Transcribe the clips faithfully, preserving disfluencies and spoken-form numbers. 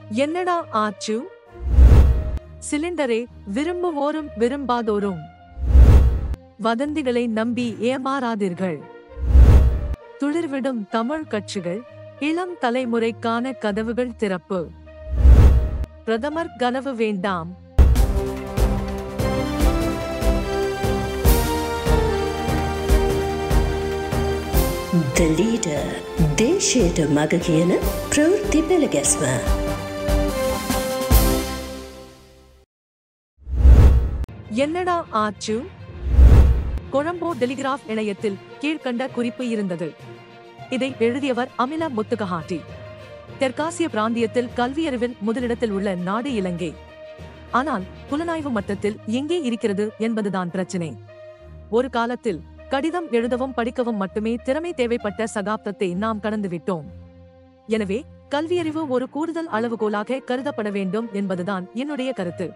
என்னடா ஆச்சு? சிலிண்டரை விரும்புவோரும் விரும்பாதோரும் வதந்திகளை நம்பி ஏமாறாதீர்கள். துளிர்விடும் தமிழ் கட்சிகள், இளம் தலைமுறைக்கான கதவுகள் திறப்பு. பிரதமர் கனவு வேண்டாம். The leader, දේශයට මග කියන ප්‍රවෘත්ති පෙළගැස්ම. என்னடா ஆச்சு? கொழும்பு டெலிகிராஃப் இணையத்தில் கீழ்கண்ட குறிப்பு இருந்தது. இதை எழுதியவர் அமில முத்துகஹாட்டி. தெற்காசிய பிராந்தியத்தில் கல்வியறிவில் முதலிடத்தில் உள்ள நாடு இலங்கை. ஆனால் புலனாய்வு மட்டத்தில் எங்கே இருக்கிறது என்பதுதான் பிரச்சினை. ஒரு காலத்தில் கடிதம் எழுதவும் படிக்கவும் மட்டுமே திறமை தேவைப்பட்ட சகாப்தத்தை நாம் கடந்துவிட்டோம். எனவே கல்வியறிவு ஒரு கூடுதல் அளவுகோலாக கருதப்பட வேண்டும் என்பதுதான் என்னுடைய கருத்து.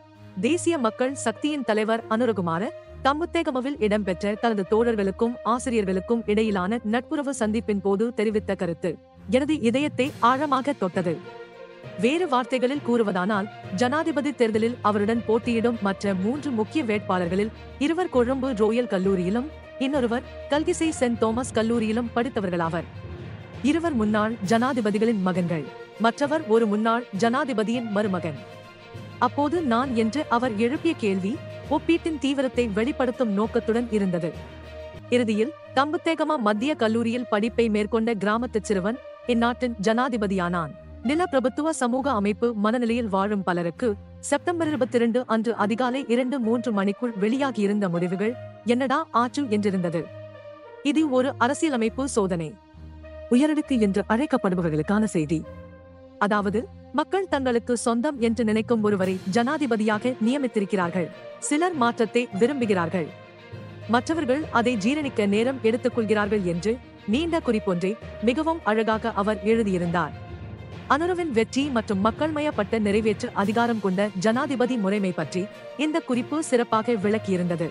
தேசிய மக்கள் சக்தியின் தலைவர் அனுரகுமார தம்புத்தேகமவில் இடம்பெற்ற தனது தோழர்களுக்கும் ஆசிரியர்களுக்கும் இடையிலான நட்புறவு சந்திப்பின் போது தெரிவித்த கருத்து எனது இதயத்தை ஆழமாக தொட்டது. வேறு வார்த்தைகளில் கூறுவதானால், ஜனாதிபதி தேர்தலில் அவருடன் போட்டியிடும் மற்ற மூன்று முக்கிய வேட்பாளர்களில் இருவர் கொழும்பு ரோயல் கல்லூரியிலும் இன்னொருவர் கல்கிசை சென்ட் தோமஸ் கல்லூரியிலும் படித்தவர்களாவர். இருவர் முன்னாள் ஜனாதிபதிகளின் மகன்கள், மற்றவர் ஒரு முன்னாள் ஜனாதிபதியின் மருமகன். அப்போது நான் என்று அவர் எழுப்பிய கேள்வி ஒப்பீட்டின் தீவிரத்தை வெளிப்படுத்தும் நோக்கத்துடன் இருந்தது. இறுதியில் தம்புத்தேகம மத்திய கல்லூரியில் படிப்பை மேற்கொண்ட கிராமத்துச் சிறுவன் இந்நாட்டின் ஜனாதிபதியானான். நிலப்பிரபுத்துவ சமூக அமைப்பு மனநிலையில் வாழும் பலருக்கு செப்டம்பர் இருபத்தி இரண்டு அன்று அதிகாலை இரண்டு மூன்று மணிக்குள் வெளியாகியிருந்த முடிவுகள் என்னடா ஆச்சு என்றிருந்தது. இது ஒரு அரசியலமைப்பு சோதனை. உயரடுக்கு என்று அழைக்கப்படுபவர்களுக்கான செய்தி. அதாவது, மக்கள் தங்களுக்கு சொந்தம் என்று நினைக்கும் ஒருவரை ஜனாதிபதியாக நியமித்திருக்கிறார்கள். சிலர் மாற்றத்தை விரும்புகிறார்கள், மற்றவர்கள் அதை ஜீரணிக்க நேரம் எடுத்துக் கொள்கிறார்கள் என்று நீண்ட குறிப்பொன்றை மிகவும் அழகாக அவர் எழுதியிருந்தார். அனுரவின் வெற்றி மற்றும் மக்கள்மயப்பட்ட நிறைவேற்று அதிகாரம் கொண்ட ஜனாதிபதி முறைமை பற்றி இந்த குறிப்பு சிறப்பாக விளக்கியிருந்தது.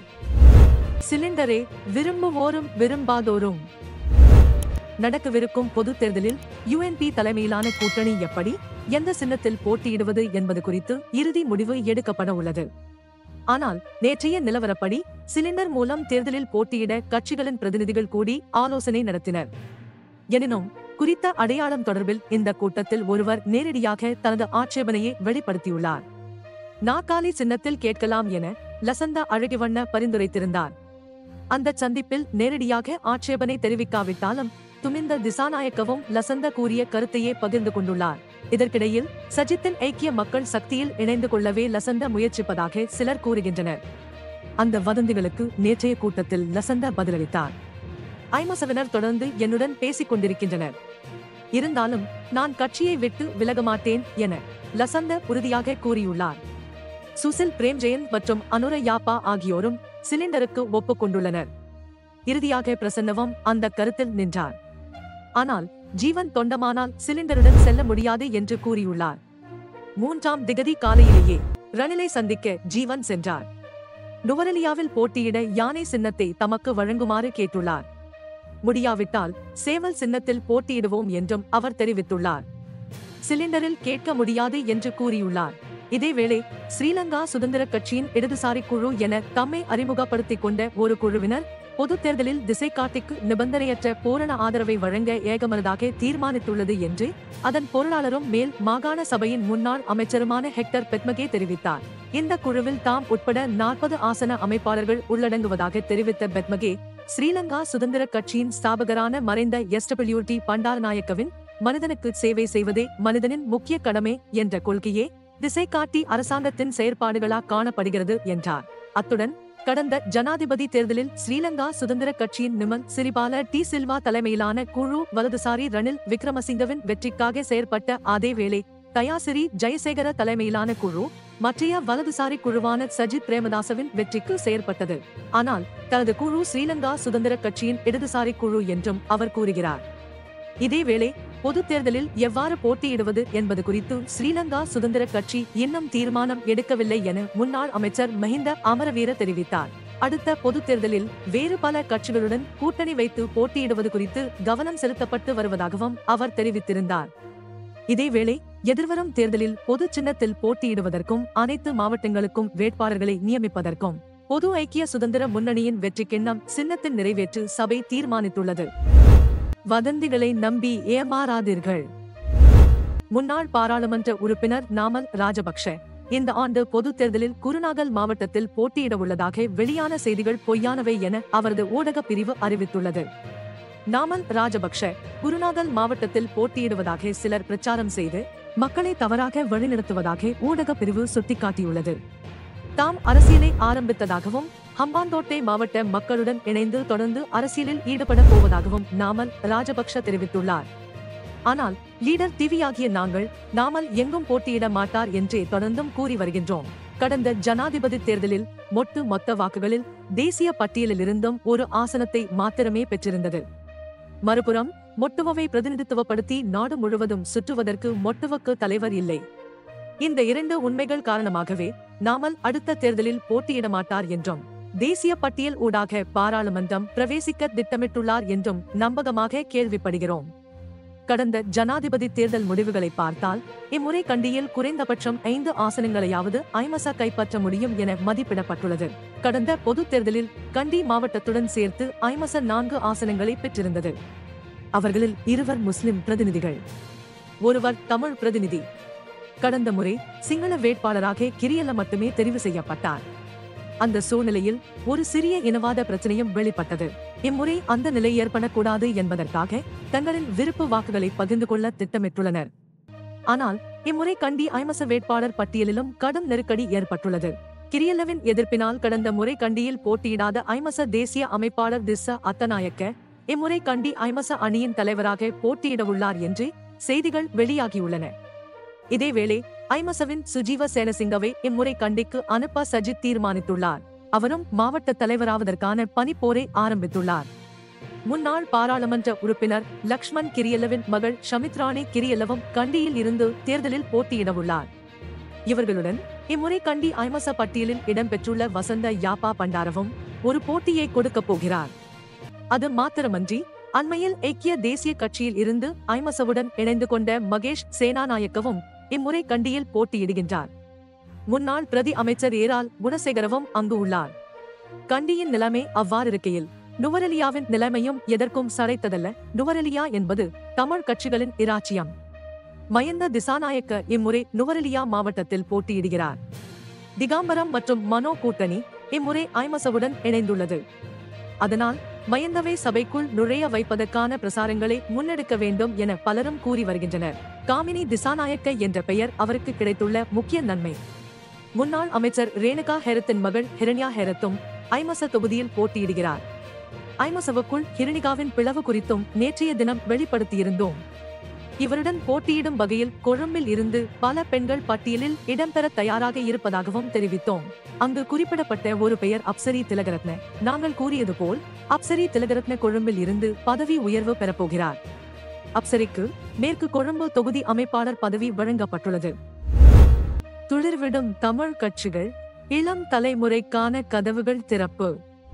சிலிண்டரை விரும்புவோரும் விரும்பாதோரும். நடக்கவிருக்கும் பொது தேர்தலில் யுஎன்பி தலைமையிலான கூட்டணி எப்படி, எந்த சின்னத்தில் போட்டியிடுவது என்பது குறித்து இறுதி முடிவு எடுக்கப்பட உள்ளது. ஆனால் நேற்றைய நிலவரப்படி சிலிண்டர் மூலம் தேர்தலில் போட்டியிட கட்சிகளின் பிரதிநிதிகள் கூடி ஆலோசனை நடத்தினர். எனினும் குறித்த அடையாளம் தொடர்பில் இந்த கூட்டத்தில் ஒருவர் நேரடியாக தனது ஆட்சேபனையை வெளிப்படுத்தியுள்ளார். நாக்காலி சின்னத்தில் கேட்கலாம் என லசந்த அழகிவண்ண பரிந்துரைத்திருந்தார். அந்த சந்திப்பில் நேரடியாக ஆட்சேபனை தெரிவிக்காவிட்டாலும் துமிந்த திசாநாயக்கவும் லசந்த கூறிய கருத்தையே பகிர்ந்து கொண்டுள்ளார். இதற்கிடையில் சஜித்தின் ஐக்கிய மக்கள் சக்தியில் இணைந்து கொள்ளவே லசந்த முயற்சிப்பதாக சிலர் கூறுகின்றனர். அந்த வதந்திகளுக்கு நேற்றைய கூட்டத்தில் லசந்த பதிலளித்தார். ஐமசவினர் தொடர்ந்து என்னுடன் பேசிக் கொண்டிருக்கின்றனர். இருந்தாலும் நான் கட்சியை விட்டு விலக மாட்டேன் என லசந்த உறுதியாக கூறியுள்ளார். சுசில் பிரேம்ஜெயன் மற்றும் அனுர யாப்பா ஆகியோரும் சிலிண்டருக்கு ஒப்புக்கொண்டுள்ளனர். இறுதியாக பிரசன்னவும் அந்த கருத்தில் நின்றார். ஆனால் ஜீவன் தொண்டமானால் சிலிண்டருடன் செல்ல முடியாது என்று கூறியுள்ளார். மூன்றாம் திகதி காலையிலேயே ரணிலை சந்திக்க ஜீவன் சென்றார். நுவரெலியாவில் போட்டியிட யானை சின்னத்தை தமக்கு வழங்குமாறு கேட்டுள்ளார். முடியாவிட்டால் சேவல் சின்னத்தில் போட்டியிடுவோம் என்றும் அவர் தெரிவித்துள்ளார். சிலிண்டரில் கேட்க முடியாது என்று கூறியுள்ளார். இதேவேளை ஸ்ரீலங்கா சுதந்திர கட்சியின் இடதுசாரி குழு என தம்மை அறிமுகப்படுத்திக் கொண்ட ஒரு குழுவினர் பொது தேர்தலில் திசைகாட்டிக்கு நிபந்தனையற்ற பூரண ஆதரவை வழங்க ஏகமனதாக தீர்மானித்துள்ளது என்று அதன் பொருளாளரும் மேல் மாகாண சபையின் முன்னாள் அமைச்சருமான ஹெக்டர் பெத்மகே தெரிவித்தார். இந்த குழுவில் தாம் உட்பட நாற்பது ஆசன அமைப்பாளர்கள் உள்ளடங்குவதாக தெரிவித்த பெத்மகே, ஸ்ரீலங்கா சுதந்திர கட்சியின் ஸ்தாபகரான மறைந்த எஸ்டபிள்யூடி பண்டாரநாயக்கவின் மனிதனுக்கு சேவை செய்வதே மனிதனின் முக்கிய கடமை என்ற கொள்கையே திசைகாட்டி அரசாங்கத்தின் செயற்பாடுகளா காணப்படுகிறது என்றார். அத்துடன் கடந்த ஜனாதிபதி தேர்தலில் ஸ்ரீலங்கா சுதந்திர கட்சியின் நிமல் சிறிபால டி சில்வா தலைமையிலான குழு வலதுசாரி ரணில் விக்ரமசிங்கவின் வெற்றிக்காக செயற்பட்ட அதேவேளை தயாசிறி ஜெயசேகர தலைமையிலான குழு மற்றைய வலதுசாரி குழுவான சஜித் பிரேமதாசவின் வெற்றிக்கு செயற்பட்டது. ஆனால் தனது குழு ஸ்ரீலங்கா சுதந்திர கட்சியின் இடதுசாரி குழு என்றும் அவர் கூறுகிறார். இதேவேளை பொது தேர்தலில் எவ்வாறு போட்டியிடுவது என்பது குறித்து ஸ்ரீலங்கா சுதந்திர கட்சி இன்னும் தீர்மானம் எடுக்கவில்லை என முன்னாள் அமைச்சர் மஹிந்த அமரவீர தெரிவித்தார். அடுத்த பொது தேர்தலில் வேறு பல கட்சிகளுடன் கூட்டணி வைத்து போட்டியிடுவது குறித்து கவனம் செலுத்தப்பட்டு வருவதாகவும் அவர் தெரிவித்திருந்தார். இதேவேளை எதிர்வரும் தேர்தலில் பொது சின்னத்தில் போட்டியிடுவதற்கும் அனைத்து மாவட்டங்களுக்கும் வேட்பாளர்களை நியமிப்பதற்கும் பொது ஐக்கிய சுதந்திர முன்னணியின் வெற்றி கிண்ணம் சின்னத்தின் நிறைவேற்று சபை தீர்மானித்துள்ளது. வதந்திகளை நம்பி ஏமாறாதீர்கள். முன்னாள் பாராளுமன்ற உறுப்பினர் நாமல் ராஜபக்ஷ இந்த ஆண்டு பொதுத் தேர்தலில் குருநாகல் மாவட்டத்தில் போட்டியிட உள்ளதாக வெளியான செய்திகள் பொய்யானவை என அவரது ஊடக பிரிவு அறிவித்துள்ளது. நாமல் ராஜபக்ஷ குருநாகல் மாவட்டத்தில் போட்டியிடுவதாக சிலர் பிரச்சாரம் செய்து மக்களை தவறாக வழிநடத்துவதாக ஊடக பிரிவு சுட்டிக்காட்டியுள்ளது. தாம் அரசியலை ஆரம்பித்ததாகவும் ஹம்பாந்தோட்டை மாவட்ட மக்களுடன் இணைந்து தொடர்ந்து அரசியலில் ஈடுபட போவதாகவும் நாமல் ராஜபக்ஷ தெரிவித்துள்ளார். ஆனால் லீடர் டிவியாகிய நாங்கள் நாமல் எங்கும் போட்டியிட மாட்டார் என்றே தொடர்ந்தும் கூறி வருகின்றோம். கடந்த ஜனாதிபதி தேர்தலில் மொட்டு மொத்த வாக்குகளில் தேசிய பட்டியலிலிருந்தும் ஒரு ஆசனத்தை மாத்திரமே பெற்றிருந்தது. மறுபுறம் மொட்டுவவை பிரதிநிதித்துவப்படுத்தி நாடு முழுவதும் சுற்றுவதற்கு மொட்டுவக்கு தலைவர் இல்லை. இந்த இரண்டு உண்மைகள் காரணமாகவே நாமல் அடுத்த தேர்தலில் போட்டியிட மாட்டார் என்றும் தேசிய பட்டியல் ஊடாக பாராளுமன்றம் பிரவேசிக்க திட்டமிட்டுள்ளார் என்றும் நம்பகமாக கேள்விப்படுகிறோம். கடந்த ஜனாதிபதி தேர்தல் முடிவுகளை பார்த்தால் இம்முறை கண்டியில் குறைந்தபட்சம் ஐந்து ஆசனங்களையாவது ஐமச கைப்பற்ற முடியும் என மதிப்பிடப்பட்டுள்ளது. கடந்த பொது தேர்தலில் கண்டி மாவட்டத்துடன் சேர்த்து ஐமச நான்கு ஆசனங்களை பெற்றிருந்தது. அவர்களில் இருவர் முஸ்லிம் பிரதிநிதிகள், ஒருவர் தமிழ் பிரதிநிதி. கடந்த முறை சிங்கள வேட்பாளராக கிரியல்ல மட்டுமே தெரிவு செய்யப்பட்டார். அந்த சூழ்நிலையில் ஒரு சிறிய இனவாத பிரச்சனையும் வெளிப்பட்டது. இம்முறை அந்த நிலை ஏற்படக்கூடாது என்பதற்காக தங்களின் விருப்பு வாக்குகளை பகிர்ந்து கொள்ள திட்டமிட்டுள்ளனர். ஆனால் இம்முறை கண்டி ஐமச வேட்பாளர் பட்டியலிலும் கடும் நெருக்கடி ஏற்பட்டுள்ளது. கிரியல்லவின் எதிர்ப்பினால் கடந்த முறை கண்டியில் போட்டியிடாத ஐமச தேசிய அமைப்பாளர் திஸ்ஸ அத்தநாயக்க இம்முறை கண்டி ஐமச அணியின் தலைவராக போட்டியிடவுள்ளார் என்று செய்திகள் வெளியாகியுள்ளன. இதேவேளை ஐமசவின் சுஜீவ சேனசிங்கவை இம்முறை கண்டிக்கு அனுப்ப சஜித் தீர்மானித்துள்ளார். அவரும் மாவட்ட தலைவராவதற்கான பனிப்போரை ஆரம்பித்துள்ளார். முன்னாள் பாராளுமன்ற உறுப்பினர் லக்ஷ்மண் கிரியல்லவின் மகள் ஷமித்ராணி கிரியல்லவும் கண்டியில் இருந்து தேர்தலில் போட்டியிடவுள்ளார். இவர்களுடன் இம்முறை கண்டி ஐமச பட்டியலில் இடம்பெற்றுள்ள வசந்த யாப்பா பண்டாரவும் ஒரு போட்டியை கொடுக்கப் போகிறார். அது மாத்திரமன்றி அண்மையில் ஐக்கிய தேசிய கட்சியில் இருந்து ஐமசவுடன் இணைந்து கொண்ட மகேஷ் சேனாநாயக்கவும் இம்முறை கண்டியில் போட்டியிடுகின்றார். முன்னாள் பிரதி அமைச்சர் ஏரால் குணசேகரவும் அங்கு உள்ளார். கண்டியின் நிலைமை அவ்வாறிருக்கையில் நுவரெலியாவின் நிலைமையும் எதற்கும் சளைத்ததல்ல. நுவரெலியா என்பது தமிழ் கட்சிகளின் இராச்சியம். மயந்த திசாநாயக்க இம்முறை நுவரெலியா மாவட்டத்தில் போட்டியிடுகிறார். திகாம்பரம் மற்றும் மனோ கூட்டணி இம்முறை ஐமசவுடன் இணைந்துள்ளது. அதனால் மயந்தவை சபைக்குள் நுழைய வைப்பதற்கான பிரசாரங்களை முன்னெடுக்க வேண்டும் என பலரும் கூறி வருகின்றனர். காமினி திசாநாயக்க என்ற பெயர் அவருக்கு கிடைத்துள்ள முக்கிய நன்மை. முன்னாள் அமைச்சர் ரேணுகா ஹெரத்தின் மகள் ஹிரண்யா ஹெரத்தும் ஐமச தொகுதியில் போட்டியிடுகிறார். ஐமசவுக்குள் ஹிரணிகாவின் பிளவு குறித்தும் நேற்றைய தினம் வெளிப்படுத்தியிருந்தோம். இவருடன் போட்டியிடும் வகையில் கொழும்பில் இருந்து பல பெண்கள் பட்டியலில் இடம்பெற தயாராக இருப்பதாகவும் தெரிவித்தோம். அங்கு குறிப்பிடப்பட்ட ஒரு பெயர் அப்சரி திலகரத்ன. நாங்கள் கூறியது போல் அப்சரி திலகரத்ன கொழும்பில் இருந்து பதவி உயர்வு பெறப்போகிறார். அப்சரிக்கு மேற்கு கொழும்பு தொகுதி அமைப்பாளர் பதவி வழங்கப்பட்டுள்ளது. துளிர்விடும் தமிழ் கட்சிகள், இளம் தலைமுறைக்கான கதவுகள் திறப்பு.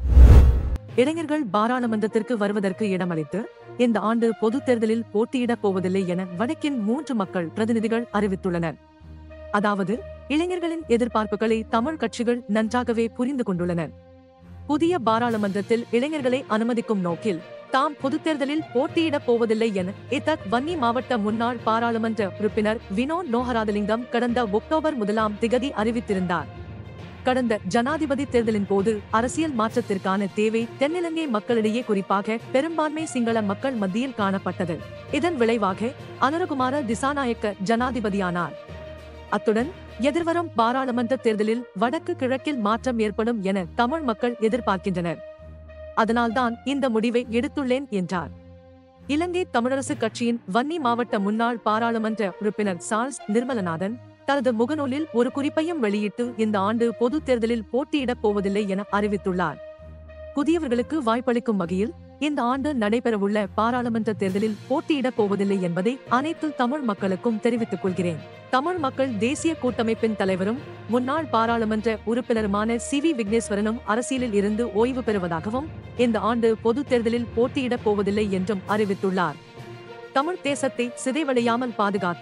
இளைஞர்கள் பாராளுமன்றத்திற்கு வருவதற்கு இடமளித்து இந்த ஆண்டு பொதுத் தேர்தலில் போட்டியிடப் போவதில்லை என வடக்கின் மூன்று மக்கள் பிரதிநிதிகள் அறிவித்துள்ளனர். அதாவது இளைஞர்களின் எதிர்பார்ப்புகளை தமிழ் கட்சிகள் நன்றாகவே புரிந்து கொண்டுள்ளனர். புதிய பாராளுமன்றத்தில் இளைஞர்களை அனுமதிக்கும் நோக்கில் தாம் பொதுத் தேர்தலில் போட்டியிடப் போவதில்லை என இத்தக் வன்னி மாவட்ட முன்னாள் பாராளுமன்ற உறுப்பினர் வினோ நோஹராதலிங்கம் கடந்த ஒக்டோபர் முதலாம் திகதி அறிவித்திருந்தார். கடந்த ஜனாதிபதி தேர்தலின் போது அரசியல் மாற்றத்திற்கான தேவை தென்னிலங்கை மக்களிடையே குறிப்பாக பெரும்பான்மை சிங்கள மக்கள் மத்தியில் காணப்பட்டது. இதன் விளைவாக அனுரகுமார திசாநாயக்க ஜனாதிபதியானார். அத்துடன் எதிர்வரும் பாராளுமன்ற தேர்தலில் வடக்கு கிழக்கில் மாற்றம் ஏற்படும் என தமிழ் மக்கள் எதிர்பார்க்கின்றனர். அதனால்தான் இந்த முடிவை எடுத்துள்ளேன் என்றார். இலங்கை தமிழரசு கட்சியின் வன்னி மாவட்ட முன்னாள் பாராளுமன்ற உறுப்பினர் சார்ல்ஸ் நிர்மலநாதன் தனது முகநூலில் ஒரு குறிப்பையும் வெளியிட்டு இந்த ஆண்டு பொதுத் தேர்தலில் போட்டியிடப் போவதில்லை என அறிவித்துள்ளார். புதியவர்களுக்கு வாய்ப்பளிக்கும் வகையில் இந்த ஆண்டு நடைபெறவுள்ள பாராளுமன்ற தேர்தலில் போட்டியிடப் போவதில்லை என்பதை அனைத்து தமிழ் மக்களுக்கும் தெரிவித்துக் கொள்கிறேன். தமிழ் மக்கள் தேசிய கூட்டமைப்பின் தலைவரும் முன்னாள் பாராளுமன்ற உறுப்பினருமான சி வி விக்னேஸ்வரனும் அரசியலில் இருந்து ஓய்வு பெறுவதாகவும் இந்த ஆண்டு பொதுத் தேர்தலில் போட்டியிடப் போவதில்லை என்றும் அறிவித்துள்ளார். தமிழ் தேசத்தை சிதைவடையாமல் பாதுகாத்து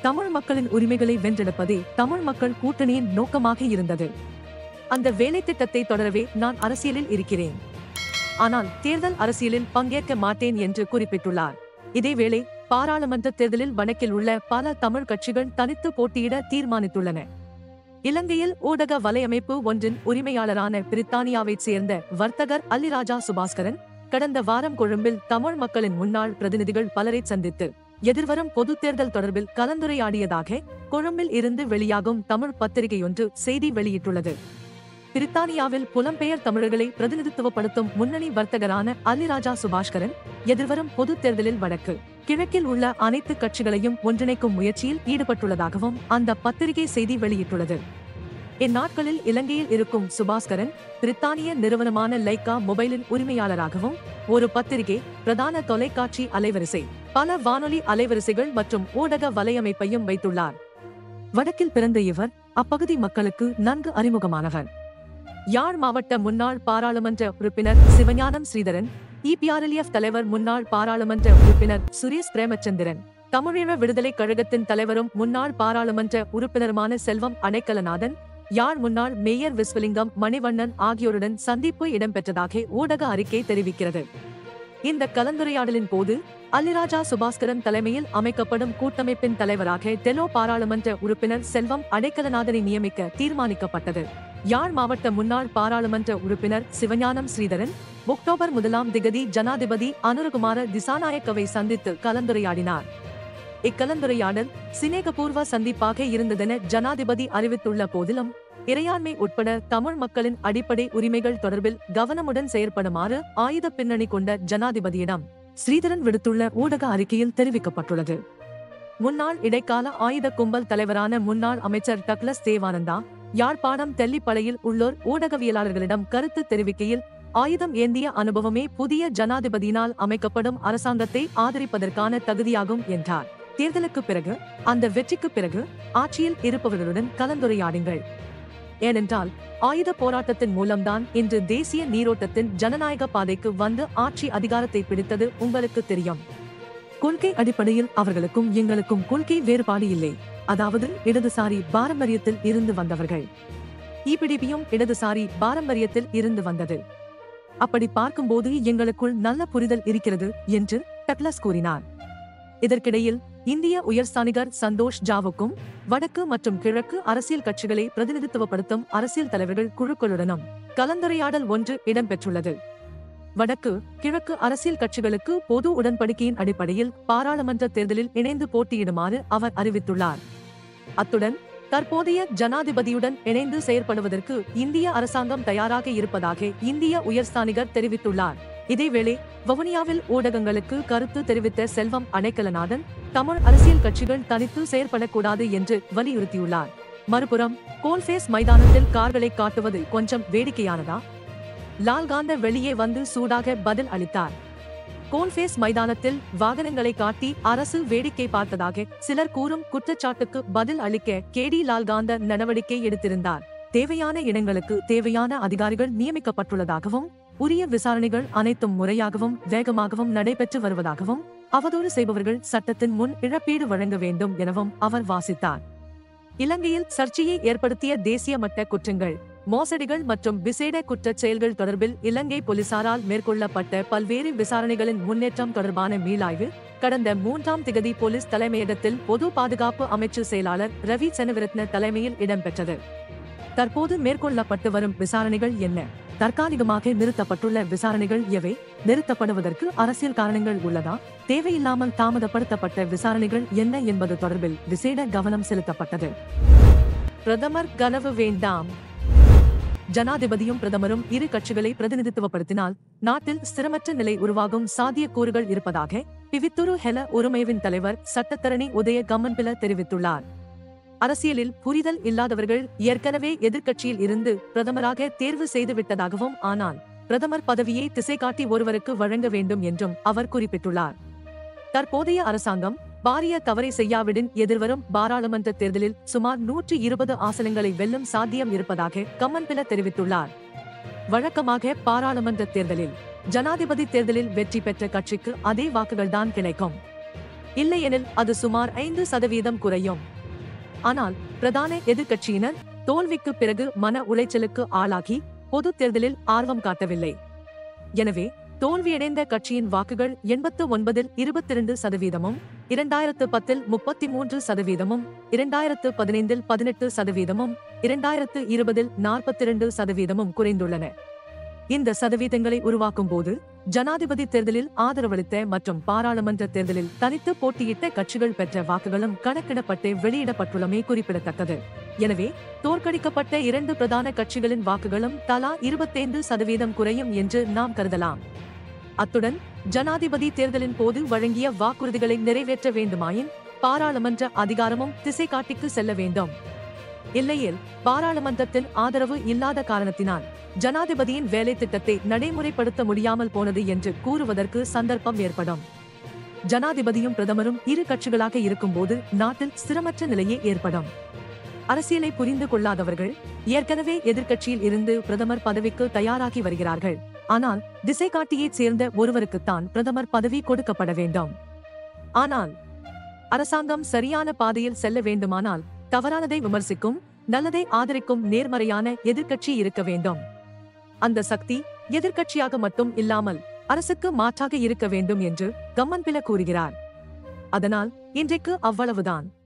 தமிழ் மக்களின் உரிமைகளை வென்றெடுப்பதே தமிழ் மக்கள் கூட்டணியின் நோக்கமாக இருந்தது. அந்த வேலை திட்டத்தை தொடரவே நான் அரசியலில் இருக்கிறேன். ஆனால் தேர்தல் அரசியலில் பங்கேற்க மாட்டேன் என்று குறிப்பிட்டுள்ளார். இதேவேளை பாராளுமன்ற தேர்தலில் வடக்கில் உள்ள பல தமிழ் கட்சிகள் தனித்து போட்டியிட தீர்மானித்துள்ளன. இலங்கையில் ஊடக வலையமைப்பு ஒன்றின் உரிமையாளரான பிரித்தானியாவைச் சேர்ந்த வர்த்தகர் அல்லிராஜா சுபாஸ்கரன் கடந்த வாரம் கொழும்பில் தமிழ் மக்களின் முன்னாள் பிரதிநிதிகள் பலரை சந்தித்து எதிர்வரும் பொதுத் தேர்தல் தொடர்பில் கலந்துரையாடியதாக கொழும்பில் இருந்து வெளியாகும் தமிழ் பத்திரிகையொன்று செய்தி வெளியிட்டுள்ளது. பிரித்தானியாவில் புலம்பெயர் தமிழர்களை பிரதிநிதித்துவப்படுத்தும் முன்னணி வர்த்தகரான அல்லிராஜா சுபாஸ்கரன் எதிர்வரும் பொதுத் தேர்தலில் வடக்கு கிழக்கில் உள்ள அனைத்து கட்சிகளையும் ஒன்றிணைக்கும் முயற்சியில் ஈடுபட்டுள்ளதாகவும் அந்த பத்திரிகை செய்தி வெளியிட்டுள்ளது. இந்நாட்களில் இலங்கையில் இருக்கும் சுபாஸ்கரன் பிரித்தானிய நிறுவனமான லைக்கா மொபைலின் உரிமையாளராகவும் ஒரு பத்திரிகை, பிரதான தொலைக்காட்சி அலைவரிசை, பல வானொலி அலைவரிசைகள் மற்றும் ஊடக வலையமைப்பையும் வைத்துள்ளார். வடக்கில் பிறந்த இவர் அப்பகுதி மக்களுக்கு நன்கு அறிமுகமானவர். யாழ் மாவட்ட முன்னாள் பாராளுமன்ற உறுப்பினர் சிவஞானம் ஸ்ரீதரன், இபிஆர்எல்எஃப் தலைவர் முன்னாள் பாராளுமன்ற உறுப்பினர் சுரேஷ் பிரேமச்சந்திரன், தமிழீழ விடுதலை கழகத்தின் தலைவரும் முன்னாள் பாராளுமன்ற உறுப்பினருமான செல்வம் அடைக்கலநாதன், யாழ் முன்னாள் மேயர் விஸ்வலிங்கம் மணிவண்ணன் ஆகியோருடன் சந்திப்பு இடம்பெற்றதாக ஊடக அறிக்கை தெரிவிக்கிறது. இந்த கலந்துரையாடலின் போது அல்லிராஜா சுபாஸ்கரன் தலைமையில் அமைக்கப்படும் கூட்டமைப்பின் தலைவராக டெலோ பாராளுமன்ற உறுப்பினர் செல்வம் அடைக்கலநாதனை நியமிக்க தீர்மானிக்கப்பட்டது. யாழ் மாவட்ட முன்னாள் பாராளுமன்ற உறுப்பினர் சிவஞானம் ஸ்ரீதரன் ஒக்டோபர் முதலாம் திகதி ஜனாதிபதி அனுரகுமார திசாநாயக்கவை சந்தித்து கலந்துரையாடினார். இக்கலந்துரையாடல் சிநேகபூர்வ சந்திப்பாக இருந்ததென ஜனாதிபதி அறிவித்துள்ள போதிலும் இறையாண்மை உட்பட தமிழ் மக்களின் அடிப்படை உரிமைகள் தொடர்பில் கவனமுடன் செயற்படுமாறு ஆயுத பின்னணி கொண்ட ஜனாதிபதியிடம் ஸ்ரீதரன் விடுத்துள்ள ஊடக அறிக்கையில் தெரிவிக்கப்பட்டுள்ளது. முன்னாள் இடைக்கால ஆயுத கும்பல் தலைவரான முன்னாள் அமைச்சர் டக்ளஸ் தேவானந்தா யாழ்ப்பாணம் தெல்லிப்பளையில் உள்ளோர் ஊடகவியலாளர்களிடம் கருத்து தெரிவிக்கையில், ஆயுதம் ஏந்திய அனுபவமே புதிய ஜனாதிபதியினால் அமைக்கப்படும் அரசாங்கத்தை ஆதரிப்பதற்கான தகுதியாகும் என்றார். தேர்தலுக்கு பிறகு, அந்த வெற்றிக்கு பிறகு ஆட்சியில் இருப்பவர்களுடன் கலந்துரையாடுங்கள். ஏனென்றால் ஆயுத போராட்டத்தின் மூலம்தான் இன்று தேசிய நீரோட்டத்தின் ஜனநாயக பாதைக்கு வந்து ஆட்சி அதிகாரத்தை பிடித்தது உங்களுக்கு தெரியும். கொள்கை அடிப்படையில் அவர்களுக்கும் எங்களுக்கும் கொள்கை வேறுபாடு இல்லை. அதாவது இடதுசாரி பாரம்பரியத்தில் இருந்து வந்தவர்கள். இபிடிபியும் இடதுசாரி பாரம்பரியத்தில் இருந்து வந்தது. அப்படி பார்க்கும்போது எங்களுக்குள் நல்ல புரிதல் இருக்கிறது என்று டக்ளஸ் கூறினார். இதற்கிடையில் இந்திய உயர்ஸ்தானிகர் சந்தோஷ் ஜாவுக்கும் வடக்கு மற்றும் கிழக்கு அரசியல் கட்சிகளை பிரதிநிதித்துவப்படுத்தும் அரசியல் தலைவர்கள் குழுக்களுடனும் கலந்துரையாடல் ஒன்று இடம்பெற்றுள்ளது. வடக்கு கிழக்கு அரசியல் கட்சிகளுக்கு பொது உடன்படிக்கையின் அடிப்படையில் பாராளுமன்ற தேர்தலில் இணைந்து போட்டியிடுமாறு அவர் அறிவித்துள்ளார். அத்துடன் தற்போதைய ஜனாதிபதியுடன் இணைந்து செயற்படுவதற்கு இந்திய அரசாங்கம் தயாராக இருப்பதாக இந்திய உயர்ஸ்தானிகர் தெரிவித்துள்ளார். இதேவேளை வவுனியாவில் ஊடகங்களுக்கு கருத்து தெரிவித்த செல்வம் அடைக்கலநாதன் தமிழ் அரசியல் கட்சிகள் தனித்து செயற்படக்கூடாது என்று வலியுறுத்தியுள்ளார். மறுபுறம் கோல்ஃபேஸ் மைதானத்தில் கார்களை காட்டுவது கொஞ்சம் வேடிக்கையானதா? லால்காந்த வெளியே வந்து சூடாக பதில் அளித்தார். கோல்ஃபேஸ் மைதானத்தில் வாகனங்களை காட்டி அரசு வேடிக்கை பார்த்ததாக சிலர் கூறும் குற்றச்சாட்டுக்கு பதில் அளிக்க கேடி லால்காந்த நடவடிக்கை எடுத்திருந்தார். தேவையான இடங்களுக்கு தேவையான அதிகாரிகள் நியமிக்கப்பட்டுள்ளதாகவும் உரிய விசாரணைகள் அனைத்தும் முறையாகவும் வேகமாகவும் நடைபெற்று வருவதாகவும் அவதூறு செய்பவர்கள் சட்டத்தின் முன் இழப்பீடு வழங்க வேண்டும் எனவும் அவர் வாசித்தார். இலங்கையில் சர்ச்சையை ஏற்படுத்திய தேசிய மட்ட குற்றங்கள், மோசடிகள் மற்றும் விசேட குற்றச் செயல்கள் தொடர்பில் இலங்கை போலீசாரால் மேற்கொள்ளப்பட்ட பல்வேறு விசாரணைகளின் முன்னேற்றம் தொடர்பான மீளாய்வு கடந்த மூன்றாம் திகதி போலீஸ் தலைமையகத்தில் பொது பாதுகாப்பு அமைச்சு செயலாளர் ரவி செனவிரத்ன தலைமையில் இடம்பெற்றது. தற்போது மேற்கொள்ளப்பட்டு வரும் விசாரணைகள் என்ன? தற்காலிகமாக நிறுத்தப்பட்டுள்ள விசாரணைகள் எவை? நிறுத்தப்படுவதற்கு அரசியல் காரணங்கள் உள்ளதா? தேவையில்லாமல் தாமதப்படுத்தப்பட்ட விசாரணைகள் என்ன என்பது தொடர்பில் விசேட கவனம் செலுத்தப்பட்டது. பிரதமர் கனவு வேண்டாம். ஜனாதிபதியும் பிரதமரும் இரு கட்சிகளை பிரதிநிதித்துவப்படுத்தினால் நாட்டில் ஸ்திரமற்ற நிலை உருவாகும் சாத்தியக்கூறுகள் இருப்பதாக பிவித்துரு ஹெல ஒருமைவின் தலைவர் சட்டத்தரணி உதய கம்மன்பில தெரிவித்துள்ளார். அரசியலில் புரிதல் இல்லாதவர்கள் ஏற்கனவே எதிர்க்கட்சியில் இருந்து பிரதமராக தேர்வு செய்துவிட்டதாகவும், ஆனால் பிரதமர் பதவியை திசை காட்டி ஒருவருக்கு வழங்க வேண்டும் என்றும் அவர் குறிப்பிட்டுள்ளார். தற்போதைய அரசாங்கம் பாரிய தவறை செய்யாவிடின் எதிர்வரும் பாராளுமன்ற தேர்தலில் சுமார் நூற்றி இருபது ஆசனங்களை வெல்லும் சாத்தியம் இருப்பதாக கம்மன்பில தெரிவித்துள்ளார். வழக்கமாக பாராளுமன்ற தேர்தலில் ஜனாதிபதி தேர்தலில் வெற்றி பெற்ற கட்சிக்கு அதே வாக்குகள்தான் கிடைக்கும். இல்லையெனில் அது சுமார் ஐந்து சதவீதம் குறையும். ஆனால் பிரதான எதிர்க்கட்சியினர் தோல்விக்கு பிறகு மன உளைச்சலுக்கு ஆளாகி பொது தேர்தலில் ஆர்வம் காட்டவில்லை. எனவே தோல்வியடைந்த கட்சியின் வாக்குகள் எண்பத்து ஒன்பதில் இருபத்தி இரண்டு சதவீதமும், இரண்டாயிரத்து பத்தில் முப்பத்தி மூன்று சதவீதமும், இரண்டாயிரத்து பதினைந்தில் பதினெட்டு சதவீதமும், இரண்டாயிரத்து இருபதில் நாற்பத்தி இரண்டு சதவீதமும் குறைந்துள்ளன. இந்த சதவீதங்களை உருவாக்கும் போது ஜனாதிபதி தேர்தலில் ஆதரவளித்த மற்றும் பாராளுமன்ற தேர்தலில் தனித்து போட்டியிட்ட கட்சிகள் பெற்ற வாக்குகளும் கணக்கிடப்பட்டு வெளியிடப்பட்டுள்ளமை குறிப்பிடத்தக்கது. எனவே தோற்கடிக்கப்பட்ட இரண்டு பிரதான கட்சிகளின் வாக்குகளும் தலா இருபத்தைந்து சதவீதம் குறையும் என்று நாம் கருதலாம். அத்துடன் ஜனாதிபதி தேர்தலின் போது வழங்கிய வாக்குறுதிகளை நிறைவேற்ற வேண்டுமாயின் பாராளுமன்ற அதிகாரமும் திசை காட்டிக்கு செல்ல வேண்டும். இல்லையேல் பாராளுமன்றத்தில் ஆதரவு இல்லாத காரணத்தினால் ஜனாதிபதியின் வேலை திட்டத்தை நடைமுறைப்படுத்த முடியாமல் போனது என்று கூறுவதற்கு சந்தர்ப்பம் ஏற்படும். ஜனாதிபதியும் பிரதமரும் இரு கட்சிகளாக இருக்கும்போது நாட்டில் ஸ்திரமற்ற நிலையே ஏற்படும். அரசியலை புரிந்து கொள்ளாதவர்கள் ஏற்கனவே எதிர்க்கட்சியில் இருந்து பிரதமர் பதவிக்கு தயாராகி வருகிறார்கள். ஆனால் திசை காட்டியைச் சேர்ந்த ஒருவருக்குத்தான் பிரதமர் பதவி கொடுக்கப்பட வேண்டும். ஆனால் அரசாங்கம் சரியான பாதையில் செல்ல வேண்டுமானால் தவறானதை விமர்சிக்கும், நல்லதை ஆதரிக்கும் நேர்மறையான எதிர்க்கட்சி இருக்க வேண்டும். அந்த சக்தி எதிர்க்கட்சியாக மட்டும் இல்லாமல் அரசுக்கு மாற்றாக இருக்க வேண்டும் என்று கம்மன்பில கூறுகிறார். அதனால் இன்றைக்கு அவ்வளவுதான்.